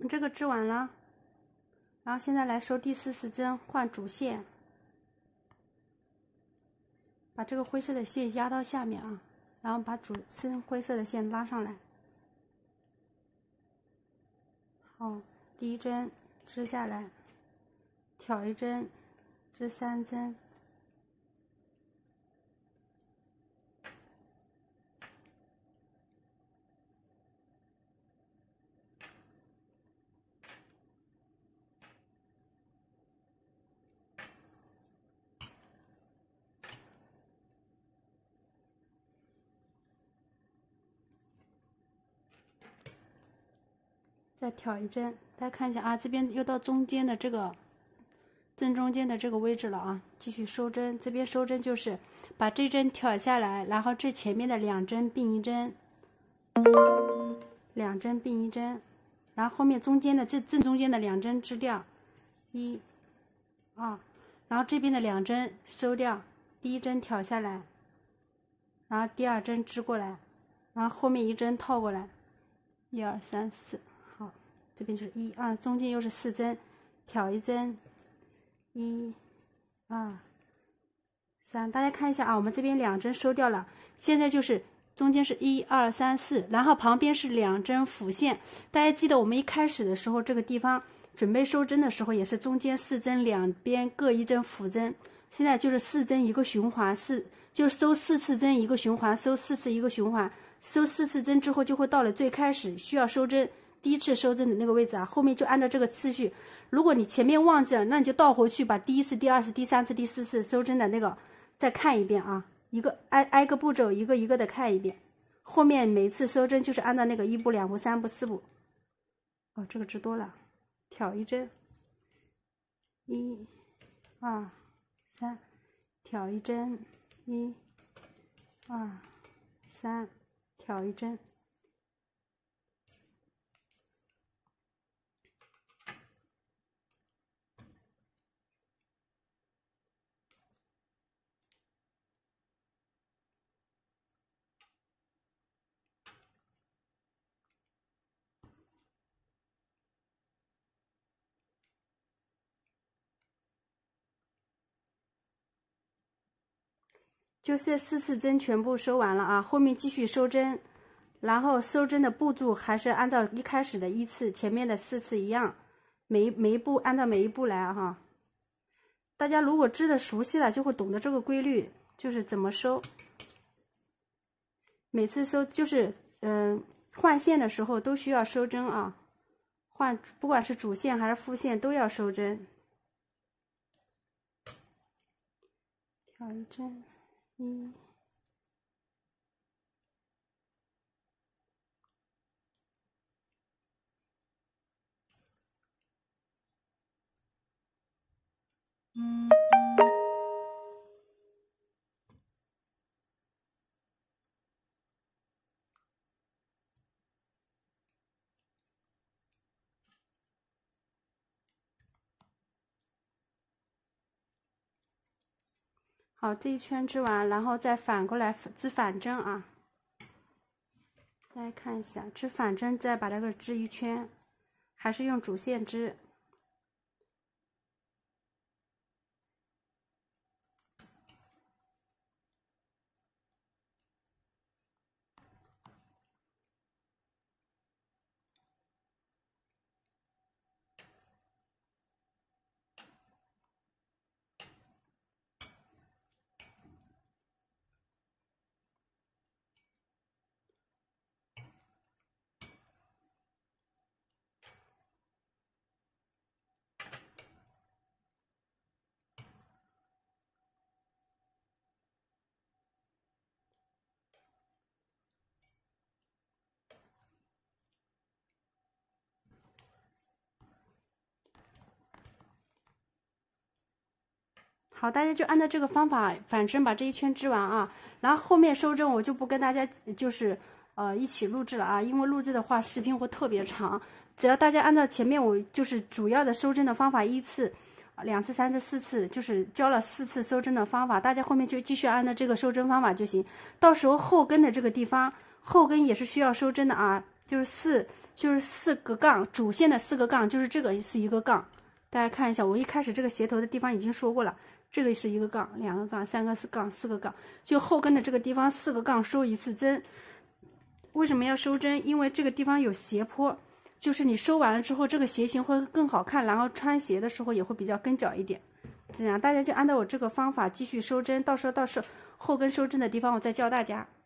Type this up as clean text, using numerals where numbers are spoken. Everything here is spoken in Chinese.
这个织完了，然后现在来收第4次针，换主线，把这个灰色的线压到下面啊，然后把主深灰色的线拉上来。好，第1针织下来，挑1针，织3针。再挑1针，大家看一下啊，这边又到中间的这个正中间的这个位置了啊，继续收针。这边收针就是把这针挑下来，然后这前面的2针并1针，2针并1针，然后后面中间的正中间的2针织掉，1、2，然后这边的2针收掉，第1针挑下来，然后第2针织过来，然后后面1针套过来，1、2、3、4。这边就是1、2，中间又是4针，挑1针，1、2、3，大家看一下啊，我们这边2针收掉了，现在就是中间是1、2、3、4，然后旁边是2针辅线。大家记得我们一开始的时候，这个地方准备收针的时候，也是中间4针，两边各1针辅针。现在就是4针一个循环，就是收4次针一个循环，收4次一个循环，收4次针之后，就会到了最开始需要收针。第1次收针的那个位置啊，后面就按照这个次序。如果你前面忘记了，那你就倒回去把第1次、第2次、第3次、第4次收针的那个再看一遍啊，一个挨个步骤一个一个的看一遍。后面每次收针就是按照那个1步、2步、3步、4步。哦，这个织多了，挑1针，1、2、3，挑1针，1、2、3，挑1针。就这4次针全部收完了啊，后面继续收针，然后收针的步骤还是按照一开始的1次，前面的4次一样，每一步按照每一步来哈。大家如果织的熟悉了，就会懂得这个规律，就是怎么收。每次收就是换线的时候都需要收针啊，不管是主线还是副线都要收针。挑1针。好，这一圈织完，然后再反过来织反针啊。大家看一下，织反针再把这个织1圈，还是用主线织。好，大家就按照这个方法反针把这一圈织完啊，然后后面收针我就不跟大家就是一起录制了啊，因为录制的话视频会特别长。只要大家按照前面我就是主要的收针的方法，1次、2次、3次、4次，就是教了4次收针的方法，大家后面就继续按照这个收针方法就行。到时候后跟的这个地方，后跟也是需要收针的啊， 就是四个杠，主线的4个杠，就是这个是一个杠。大家看一下，我一开始这个鞋头的地方已经说过了，这个是一个杠、2个杠、3个杠、4个杠，就后跟的这个地方4个杠收一次针。为什么要收针？因为这个地方有斜坡，就是你收完了之后，这个鞋型会更好看，然后穿鞋的时候也会比较跟脚一点。这样大家就按照我这个方法继续收针，到时候后跟收针的地方我再教大家。